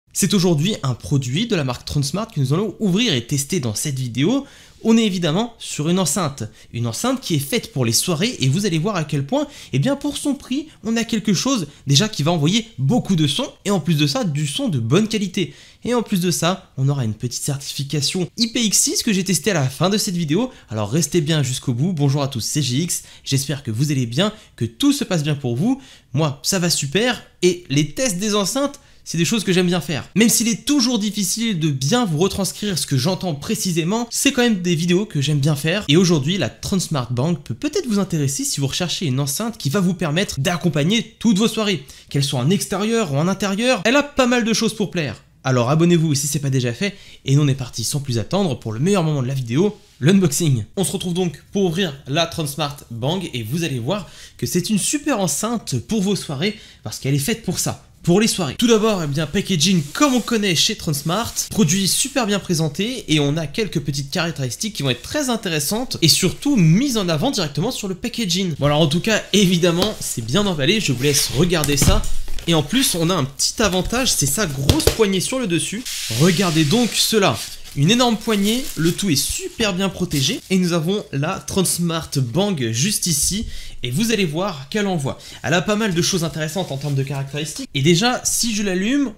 C'est aujourd'hui un produit de la marque Transmart que nous allons ouvrir et tester dans cette vidéo. On est évidemment sur une enceinte qui est faite pour les soirées et vous allez voir à quel point, pour son prix, on a quelque chose déjà qui va envoyer beaucoup de son et en plus de ça, du son de bonne qualité. Et en plus de ça, on aura une petite certification IPX6 que j'ai testée à la fin de cette vidéo. Alors restez bien jusqu'au bout. Bonjour à tous, c'est JX. J'espère que vous allez bien, que tout se passe bien pour vous. Moi, ça va super et les tests des enceintes, c'est des choses que j'aime bien faire. Même s'il est toujours difficile de bien vous retranscrire ce que j'entends précisément, c'est quand même des vidéos que j'aime bien faire. Et aujourd'hui, la Transmart Bang peut peut-être vous intéresser si vous recherchez une enceinte qui va vous permettre d'accompagner toutes vos soirées. Qu'elles soient en extérieur ou en intérieur, elle a pas mal de choses pour plaire. Alors abonnez-vous si c'est pas déjà fait, et nous on est parti sans plus attendre pour le meilleur moment de la vidéo, l'unboxing. On se retrouve donc pour ouvrir la Transmart Bang, et vous allez voir que c'est une super enceinte pour vos soirées, parce qu'elle est faite pour ça. Pour les soirées. Tout d'abord, packaging comme on connaît chez Transmart, produit super bien présenté et on a quelques petites caractéristiques qui vont être très intéressantes et surtout mises en avant directement sur le packaging. Bon alors en tout cas, évidemment, c'est bien emballé, je vous laisse regarder ça. Et en plus, on a un petit avantage, c'est sa grosse poignée sur le dessus. Regardez donc cela. Une énorme poignée, le tout est super bien protégé et nous avons la Transmart Bang juste ici et vous allez voir qu'elle envoie. Elle a pas mal de choses intéressantes en termes de caractéristiques et déjà si je l'allume,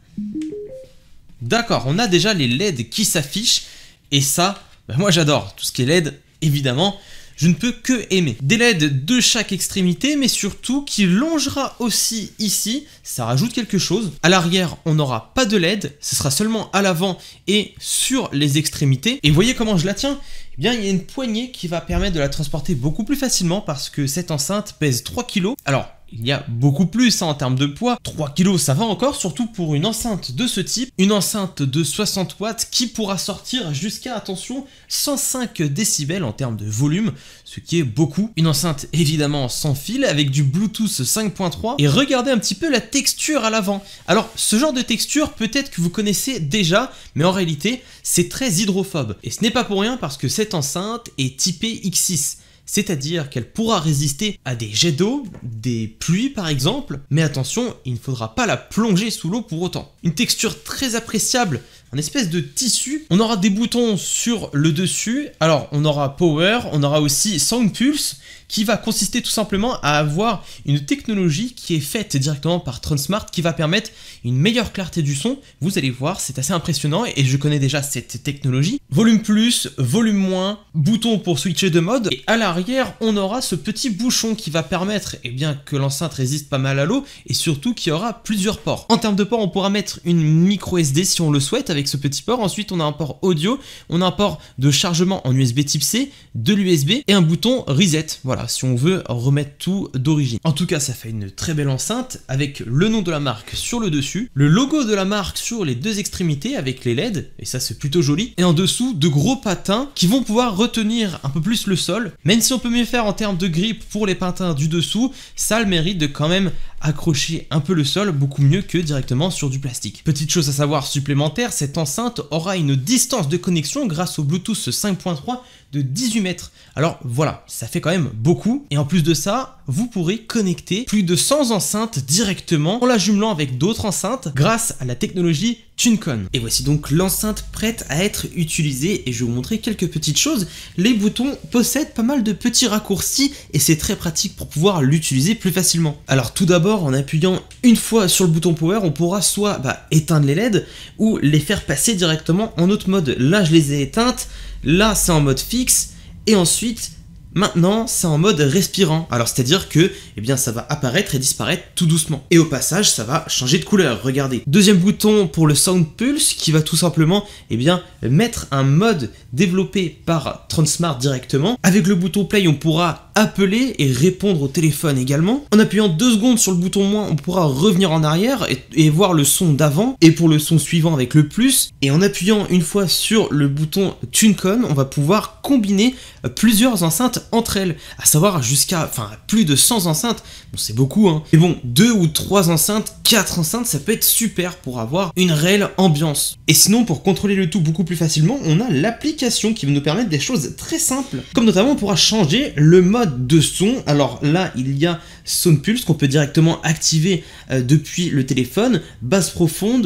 d'accord, on a déjà les LED qui s'affichent et ça, moi j'adore tout ce qui est LED évidemment. Je ne peux que aimer. Des LED de chaque extrémité, mais surtout qui longera aussi ici, ça rajoute quelque chose. À l'arrière, on n'aura pas de LED, ce sera seulement à l'avant et sur les extrémités. Et vous voyez comment je la tiens ? Il y a une poignée qui va permettre de la transporter beaucoup plus facilement parce que cette enceinte pèse 3 kg. Alors, il y a beaucoup plus en termes de poids. 3 kg, ça va encore, surtout pour une enceinte de ce type. Une enceinte de 60 watts qui pourra sortir jusqu'à, attention, 105 décibels en termes de volume, ce qui est beaucoup. Une enceinte évidemment sans fil avec du Bluetooth 5.3. Et regardez un petit peu la texture à l'avant. Alors, ce genre de texture, peut-être que vous connaissez déjà, mais en réalité, c'est très hydrophobe. Et ce n'est pas pour rien parce que cette enceinte est typée X6. C'est-à-dire qu'elle pourra résister à des jets d'eau, des pluies par exemple, mais attention, il ne faudra pas la plonger sous l'eau pour autant. Une texture très appréciable, un espèce de tissu. On aura des boutons sur le dessus, alors on aura Power, on aura aussi Sound Pulse, qui va consister tout simplement à avoir une technologie qui est faite directement par Transmart qui va permettre une meilleure clarté du son. Vous allez voir, c'est assez impressionnant et je connais déjà cette technologie. Volume plus, volume moins, bouton pour switcher de mode et à l'arrière, on aura ce petit bouchon qui va permettre que l'enceinte résiste pas mal à l'eau et surtout qu'il y aura plusieurs ports. En termes de ports, on pourra mettre une micro SD si on le souhaite avec ce petit port. Ensuite, on a un port audio, on a un port de chargement en USB type C, de l'USB et un bouton reset. Voilà, si on veut remettre tout d'origine. En tout cas, ça fait une très belle enceinte avec le nom de la marque sur le dessus, le logo de la marque sur les deux extrémités avec les LED, et ça c'est plutôt joli, et en dessous, de gros patins qui vont pouvoir retenir un peu plus le sol, même si on peut mieux faire en termes de grip pour les patins du dessous, ça a le mérite de quand même accrocher un peu le sol beaucoup mieux que directement sur du plastique. Petite chose à savoir supplémentaire, cette enceinte aura une distance de connexion grâce au Bluetooth 5.3 de 18 mètres. Alors voilà, ça fait quand même beaucoup. Et en plus de ça, vous pourrez connecter plus de 100 enceintes directement en la jumelant avec d'autres enceintes grâce à la technologie TuneCon. Et voici donc l'enceinte prête à être utilisée et je vais vous montrer quelques petites choses. Les boutons possèdent pas mal de petits raccourcis et c'est très pratique pour pouvoir l'utiliser plus facilement. Alors tout d'abord, en appuyant une fois sur le bouton Power, on pourra soit éteindre les LED ou les faire passer directement en autre mode. Là, je les ai éteintes. Là, c'est en mode fixe et ensuite, maintenant, c'est en mode respirant. Alors, c'est-à-dire que, ça va apparaître et disparaître tout doucement. Et au passage, ça va changer de couleur. Regardez. Deuxième bouton pour le Sound Pulse qui va tout simplement, mettre un mode développé par Transmart directement. Avec le bouton Play, on pourra appeler et répondre au téléphone également. En appuyant 2 secondes sur le bouton moins, on pourra revenir en arrière et voir le son d'avant. Et pour le son suivant avec le plus. Et en appuyant une fois sur le bouton TuneCon, on va pouvoir combiner plusieurs enceintes entre elles. À savoir jusqu'à plus de 100 enceintes. Bon, c'est beaucoup, hein. Mais bon, 2 ou 3 enceintes, 4 enceintes, ça peut être super pour avoir une réelle ambiance. Et sinon, pour contrôler le tout beaucoup plus facilement, on a l'application qui va nous permettre des choses très simples. Comme notamment, on pourra changer le mode de son. Alors là, il y a Sound Pulse qu'on peut directement activer depuis le téléphone, basse profonde,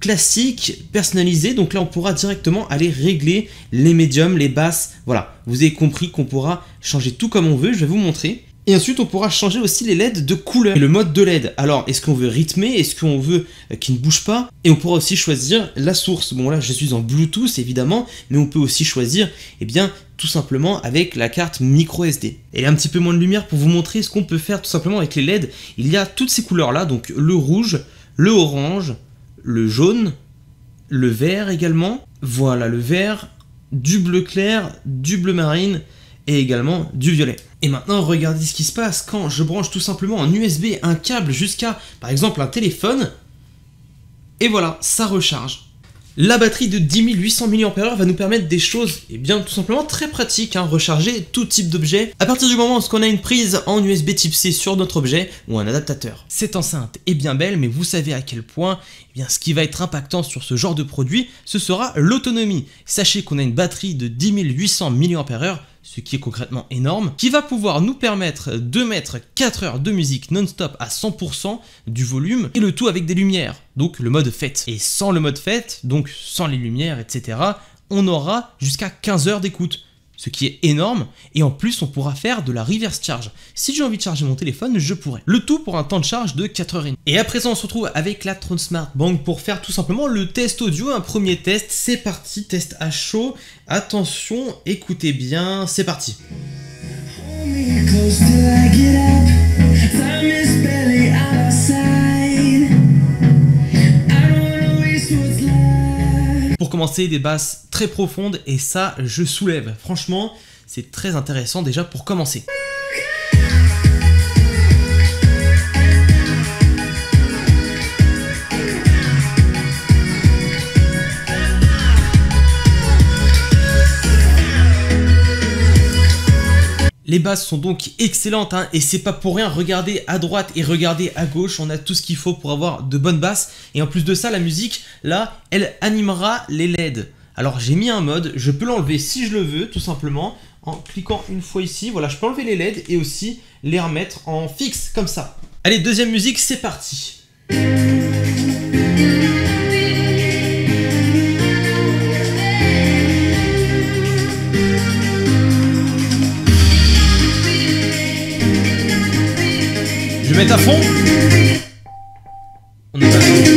classique, personnalisé. Donc là, on pourra directement aller régler les médiums, les basses. Voilà, vous avez compris qu'on pourra changer tout comme on veut. Je vais vous montrer. Et ensuite, on pourra changer aussi les LED de couleur et le mode de LED. Alors, est-ce qu'on veut rythmer? Est-ce qu'on veut qu'il ne bouge pas? Et on pourra aussi choisir la source. Bon, là, je suis en Bluetooth, évidemment, mais on peut aussi choisir, eh bien, tout simplement avec la carte micro SD. Et là, un petit peu moins de lumière pour vous montrer ce qu'on peut faire tout simplement avec les LED. Il y a toutes ces couleurs-là, donc le rouge, le orange, le jaune, le vert également. Voilà, le vert, du bleu clair, du bleu marine et également du violet. Et maintenant, regardez ce qui se passe quand je branche tout simplement en USB un câble jusqu'à, par exemple, un téléphone. Et voilà, ça recharge. La batterie de 10 800 mAh va nous permettre des choses, eh bien, tout simplement très pratiques, recharger tout type d'objet à partir du moment où on a une prise en USB type C sur notre objet ou un adaptateur. Cette enceinte est bien belle, mais vous savez à quel point, eh bien, ce qui va être impactant sur ce genre de produit, ce sera l'autonomie. Sachez qu'on a une batterie de 10 800 mAh, ce qui est concrètement énorme, qui va pouvoir nous permettre de mettre 4 heures de musique non-stop à 100% du volume, et le tout avec des lumières, donc le mode fête. Et sans le mode fête, donc sans les lumières, etc., on aura jusqu'à 15 heures d'écoute, ce qui est énorme, et en plus on pourra faire de la reverse charge. Si j'ai envie de charger mon téléphone, je pourrais. Le tout pour un temps de charge de 4h30. Et à présent on se retrouve avec la Tron Smart Bank pour faire tout simplement le test audio, un premier test. C'est parti, test à chaud. Attention, écoutez bien, c'est parti. Pour commencer, des basses très profondes et ça, je soulève. Franchement, c'est très intéressant déjà pour commencer. Les basses sont donc excellentes et c'est pas pour rien, regardez à droite et regardez à gauche, on a tout ce qu'il faut pour avoir de bonnes basses. Et en plus de ça, la musique, là, elle animera les LED. Alors j'ai mis un mode, je peux l'enlever si je le veux, tout simplement, en cliquant une fois ici. Voilà, je peux enlever les LED et aussi les remettre en fixe, comme ça. Allez, deuxième musique, c'est parti. Je vais mettre à fond. On est pas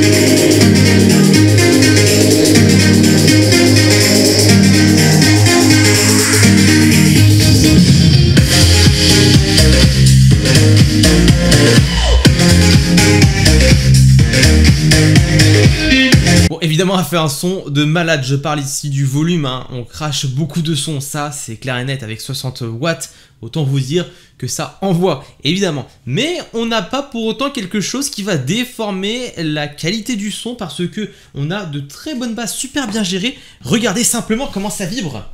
bon, évidemment, elle fait un son de malade. Je parle ici du volume, on crache beaucoup de son. Ça, c'est clair et net avec 60 watts. Autant vous dire que ça envoie, évidemment. Mais on n'a pas pour autant quelque chose qui va déformer la qualité du son parce que on a de très bonnes basses super bien gérées. Regardez simplement comment ça vibre.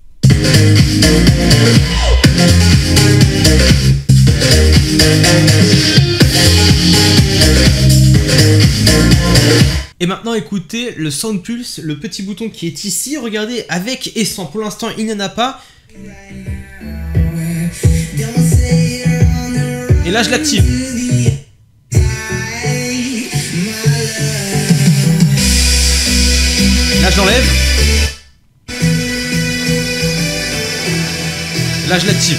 Et maintenant écoutez le Sound Pulse, le petit bouton qui est ici. Regardez avec et sans. Pour l'instant il n'y en a pas. Et là je l'active. Là je l'enlève. Là je l'active.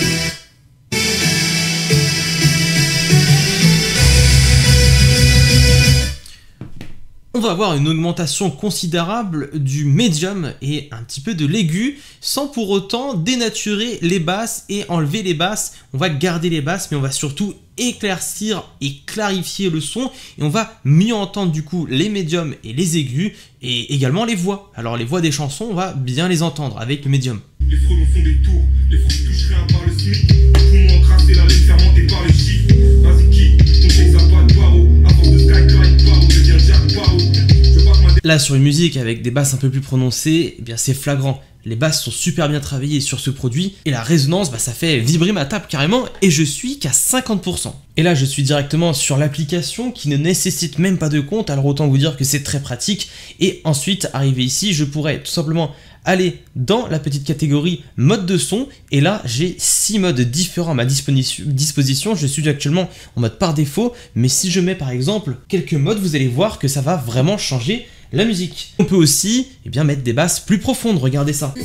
On va avoir une augmentation considérable du médium et un petit peu de l'aigu sans pour autant dénaturer les basses et enlever les basses. On va garder les basses mais on va surtout éclaircir et clarifier le son et on va mieux entendre du coup les médiums et les aigus et également les voix. Alors les voix des chansons, on va bien les entendre avec le médium. Les frelons font des tours, les fruits touchent rien par le SMIC. Poumons encrassés, la laine fermentée par les chiffres. Vas-y qui, ton texte a pas de barreau. À force de skyline, barreau devient Jack Barreau. Là sur une musique avec des basses un peu plus prononcées, eh bien c'est flagrant. Les basses sont super bien travaillées sur ce produit et la résonance, ça fait vibrer ma table carrément et je suis qu'à 50%. Et là je suis directement sur l'application qui ne nécessite même pas de compte, alors autant vous dire que c'est très pratique. Et ensuite, arrivé ici, je pourrais tout simplement aller dans la petite catégorie mode de son et là j'ai 6 modes différents à ma disposition. Je suis actuellement en mode par défaut, mais si je mets par exemple quelques modes, vous allez voir que ça va vraiment changer la musique. On peut aussi mettre des basses plus profondes, regardez ça.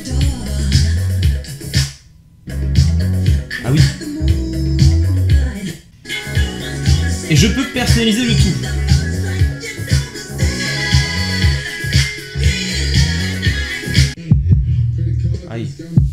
Ah oui. Et je peux personnaliser le tout. Aïe.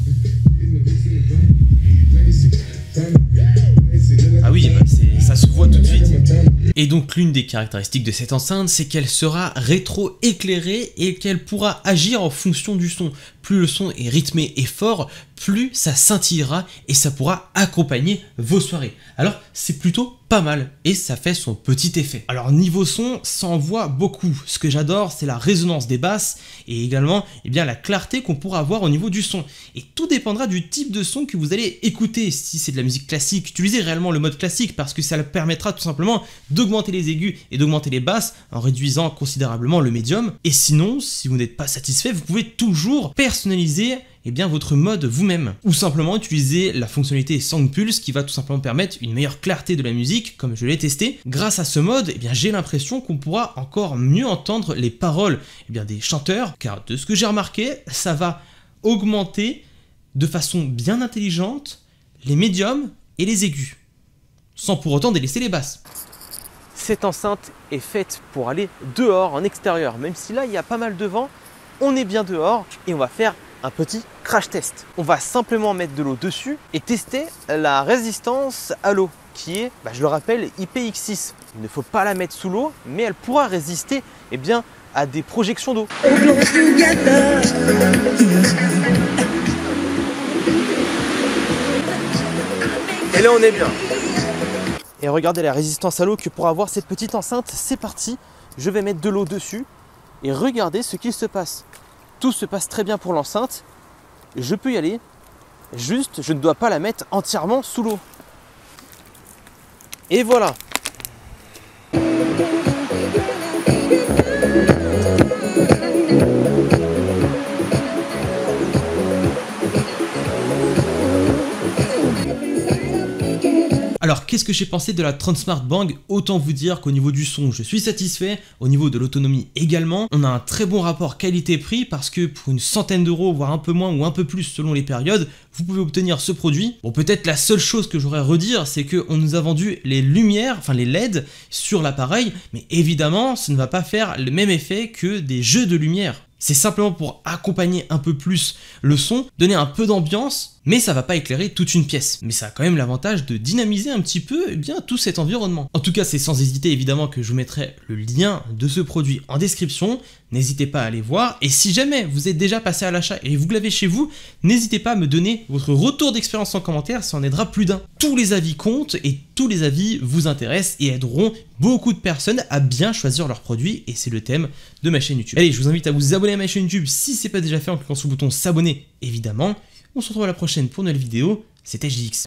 Ah oui, ça se voit tout de suite. Et donc l'une des caractéristiques de cette enceinte, c'est qu'elle sera rétro-éclairée et qu'elle pourra agir en fonction du son. Plus le son est rythmé et fort, plus ça scintillera et ça pourra accompagner vos soirées. Alors c'est plutôt pas mal et ça fait son petit effet. Alors niveau son, ça envoie beaucoup. Ce que j'adore, c'est la résonance des basses et également la clarté qu'on pourra avoir au niveau du son. Et tout dépendra du type de son que vous allez écouter. Si c'est de la musique classique, utilisez réellement le mode classique parce que ça permettra tout simplement d'augmenter les aigus et d'augmenter les basses en réduisant considérablement le médium. Et sinon, si vous n'êtes pas satisfait, vous pouvez toujours personnaliser votre mode vous-même. Ou simplement utiliser la fonctionnalité Sound Pulse qui va tout simplement permettre une meilleure clarté de la musique, comme je l'ai testé. Grâce à ce mode, j'ai l'impression qu'on pourra encore mieux entendre les paroles des chanteurs, car de ce que j'ai remarqué, ça va augmenter de façon bien intelligente les médiums et les aigus, sans pour autant délaisser les basses. Cette enceinte est faite pour aller dehors, en extérieur, même si là il y a pas mal de vent, on est bien dehors et on va faire un petit crash test. On va simplement mettre de l'eau dessus et tester la résistance à l'eau qui est, je le rappelle, IPX6. Il ne faut pas la mettre sous l'eau, mais elle pourra résister à des projections d'eau. Et là on est bien. Et regardez la résistance à l'eau que pourra avoir cette petite enceinte. C'est parti, je vais mettre de l'eau dessus et regardez ce qu'il se passe. Tout se passe très bien pour l'enceinte, je peux y aller, juste je ne dois pas la mettre entièrement sous l'eau. Et voilà. Alors, qu'est-ce que j'ai pensé de la Transmart Bang? Autant vous dire qu'au niveau du son, je suis satisfait, au niveau de l'autonomie également. On a un très bon rapport qualité-prix parce que pour une centaine d'euros, voire un peu moins ou un peu plus selon les périodes, vous pouvez obtenir ce produit. Bon, peut-être la seule chose que j'aurais à redire, c'est qu'on nous a vendu les lumières, enfin les LED sur l'appareil, mais évidemment, ça ne va pas faire le même effet que des jeux de lumière. C'est simplement pour accompagner un peu plus le son, donner un peu d'ambiance, mais ça va pas éclairer toute une pièce. Mais ça a quand même l'avantage de dynamiser un petit peu tout cet environnement. En tout cas, c'est sans hésiter évidemment que je vous mettrai le lien de ce produit en description. N'hésitez pas à aller voir. Et si jamais vous êtes déjà passé à l'achat et vous l'avez chez vous, n'hésitez pas à me donner votre retour d'expérience en commentaire, ça en aidera plus d'un. Tous les avis comptent et tous les avis vous intéressent et aideront beaucoup de personnes à bien choisir leurs produits et c'est le thème de ma chaîne YouTube. Allez, je vous invite à vous abonner à ma chaîne YouTube si ce n'est pas déjà fait en cliquant sur le bouton s'abonner évidemment. On se retrouve à la prochaine pour une nouvelle vidéo, c'était JX.